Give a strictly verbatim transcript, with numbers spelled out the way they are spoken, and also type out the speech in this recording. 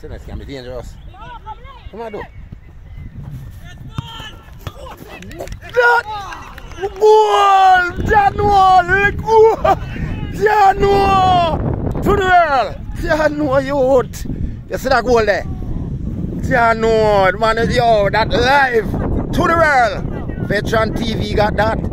Sinners can be dangerous. Come on, do. That goal! January! Goal! January! To the world! January, youth! You see that goal there? January, man, yo, that live! To the world! Veteran T V got that.